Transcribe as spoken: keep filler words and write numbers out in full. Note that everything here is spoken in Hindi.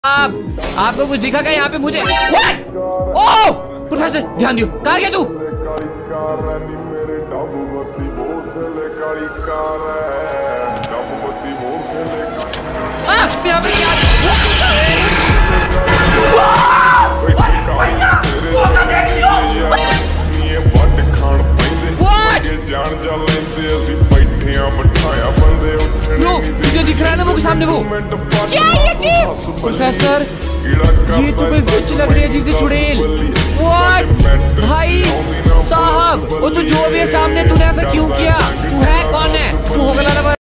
आप आपको कुछ दिखा क्या यहाँ पे मुझे? ओह प्रोफेसर ध्यान दियो, कहाँ गया तू? यहाँ पे क्या? नो, तुझे दिख रहा है ना वो के सामने वो? क्या ये चीज? प्रोफेसर ये तो कोई विच लग रही है, अजीब सी चुड़ैल। व्हाट भाई साहब, वो तो जो भी है सामने, तूने ऐसा क्यों किया? तू है कौन है? तू होगलाला